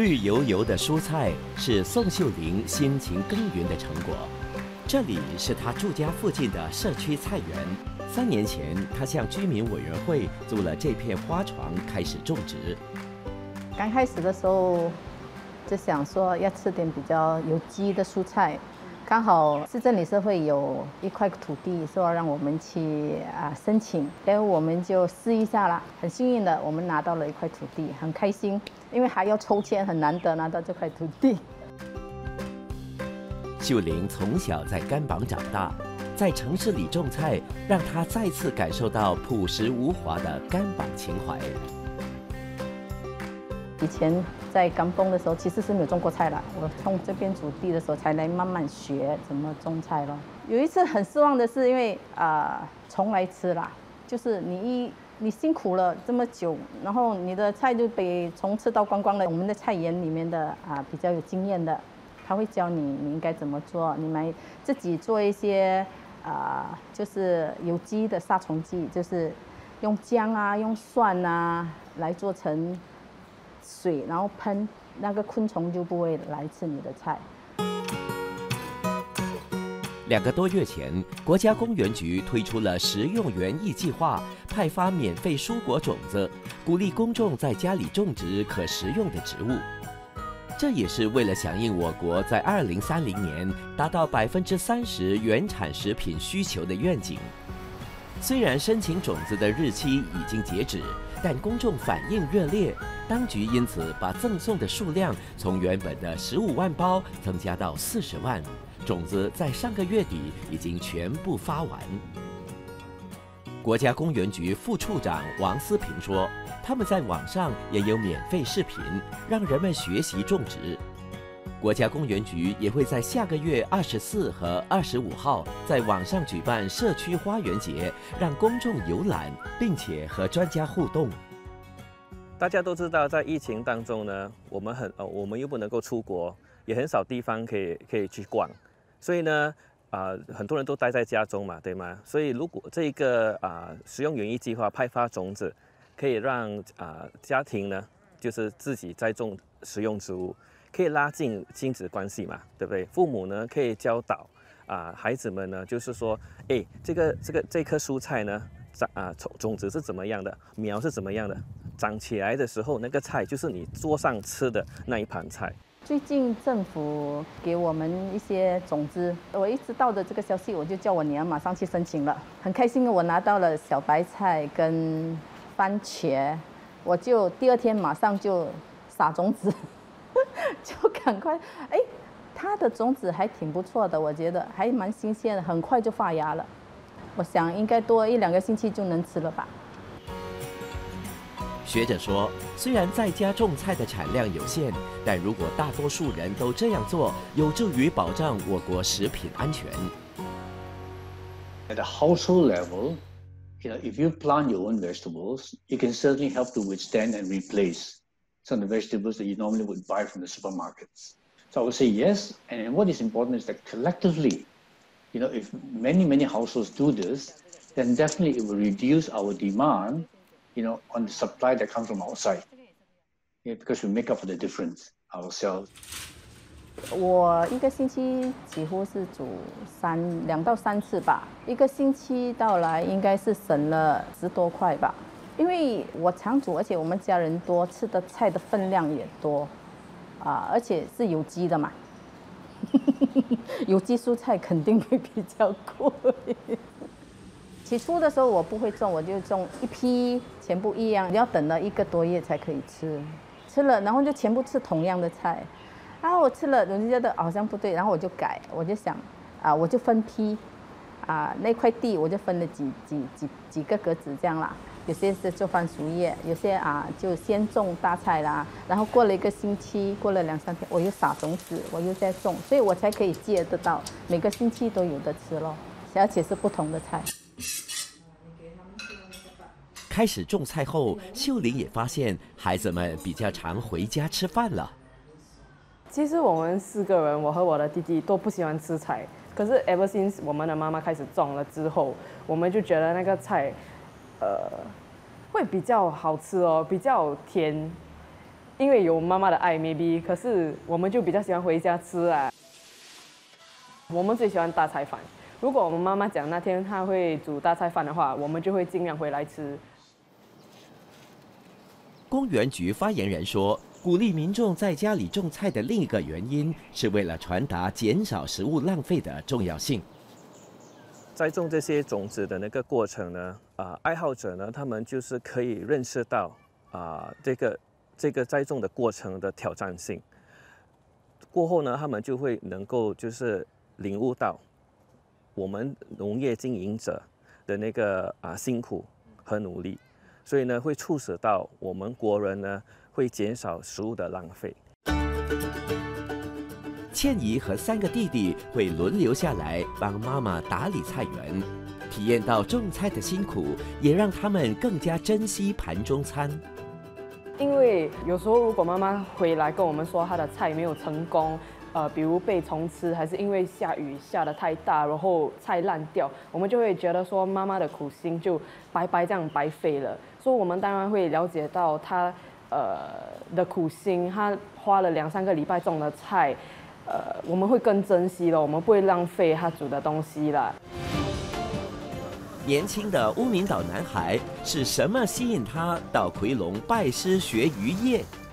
绿油油的蔬菜是宋秀玲辛勤耕耘的成果。这里是她住家附近的社区菜园。3年前，她向居民委员会租了这片花床，开始种植。 刚开始的时候，就想说要吃点比较有机的蔬菜。刚好市政理事会有一块土地，说让我们去申请，然后我们就试一下啦。很幸运的，我们拿到了一块土地，很开心，因为还要抽签，很难得拿到这块土地。 秀玲从小在甘榜长大，在城市里种菜，让她再次感受到朴实无华的甘榜情怀。 以前在甘榜的时候，其实是没有种过菜的。我从这边煮地的时候，才来慢慢学怎么种菜咯。有一次很失望的是，因为虫来吃啦，就是你辛苦了这么久，然后你的菜就被虫吃到光光了。我们的菜园里面的比较有经验的，他会教你应该怎么做。你们自己做一些就是有机的杀虫剂，就是用姜用蒜来做成水，然后喷，那个昆虫就不会来吃你的菜。 2个多月前，国家公园局推出了食用园艺计划，派发免费蔬果种子，鼓励公众在家里种植可食用的植物。这也是为了响应我国在2030年达到30%原产食品需求的愿景。虽然申请种子的日期已经截止，但公众反应热烈，当局因此把赠送的数量从原本的15万包增加到40万，种子在上个月底已经全部发完。国家公园局副处长王思平说，他们在网上也有免费视频，让人们学习种植。国家公园局也会在下个月24和25号在网上举办社区花园节，让公众游览，并且和专家互动。 大家都知道，在疫情当中呢，我们又不能够出国，也很少地方可以去逛，所以呢，很多人都待在家中嘛，对吗？所以如果这个食用园艺计划派发种子，可以让家庭呢，就是自己栽种食用植物。可以拉近亲子关系嘛，对不对？父母呢可以教导孩子们呢，就是说，这棵蔬菜呢，种子是怎么样的，苗是怎么样的，长起来的时候，那个菜就是你桌上吃的那一盘菜。 最近政府给我们一些种子，我一知道的这个消息，我就叫我女儿马上去申请了。很开心的，我拿到了小白菜跟番茄，我就第2天马上就撒种子。就赶快，它的种子还挺不错的，我觉得还蛮新鲜的，很快就发芽了。我想应该多1-2个星期就能吃了吧。 学者说，虽然在家种菜的产量有限，但如果大多数人都这样做，有助于保障我国食品安全。 At a household level, if you plant your own vegetables, it can certainly help to withstand and replace some of the vegetables that you normally would buy from the supermarkets. So I would say yes, and what is important is that collectively, if many households do this, then definitely it will reduce our demand, on the supply that comes from outside, because we make up for the difference ourselves. 我1个星期几乎是煮2到3次吧，1个星期到来应该是省了10多块吧。因为我常煮，而且我们家人多，吃的菜的分量也多，而且是有机的嘛，有机蔬菜肯定会比较贵。起初的时候我不会种，我就种一批，全部一样，要等了1个多月才可以吃。吃了，然后就全部吃同样的菜，然后我吃了，我就觉得好像不对，然后我就改，我就想，我就分批，那块地我就分了几个格子这样啦。有些是做番薯叶，有些就先种大菜啦，然后过了1个星期，过了2-3天，我又撒种子，我又再种，所以我才可以接得到，每个星期都有的吃咯，而且是不同的菜。 开始种菜后，秀玲也发现孩子们比较常回家吃饭了。 其实我们4个人，我和我的弟弟都不喜欢吃菜，可是 ever since 我们的妈妈开始种了之后，我们就觉得那个菜，会比较好吃哦，比较甜， 因为有妈妈的爱 maybe， 可是我们就比较喜欢回家吃啊。我们最喜欢大菜饭。如果我们妈妈讲那天她会煮大菜饭的话，我们就会尽量回来吃。 公园局发言人说，鼓励民众在家里种菜的另一个原因，是为了传达减少食物浪费的重要性。 栽种这些种子的那个过程呢，爱好者呢，他们就是可以认识到这个栽种的过程的挑战性。过后呢，他们就会能够就是领悟到我们农业经营者的那个辛苦和努力，所以呢，会促使到我们国人呢会减少食物的浪费。 倩怡和3个弟弟会轮流下来帮妈妈打理菜园，体验到种菜的辛苦，也让他们更加珍惜盘中餐。 因为有时候如果妈妈回来跟我们说她的菜没有成功，比如被虫吃，还是因为下雨下得太大，然后菜烂掉，我们就会觉得说妈妈的苦心就白这样白费了。所以我们当然会了解到她的苦心，她花了2、3个礼拜种的菜。我们会更珍惜了，我们不会浪费他煮的东西了。 年轻的乌名岛男孩是什么吸引他到奎龙拜师学渔业？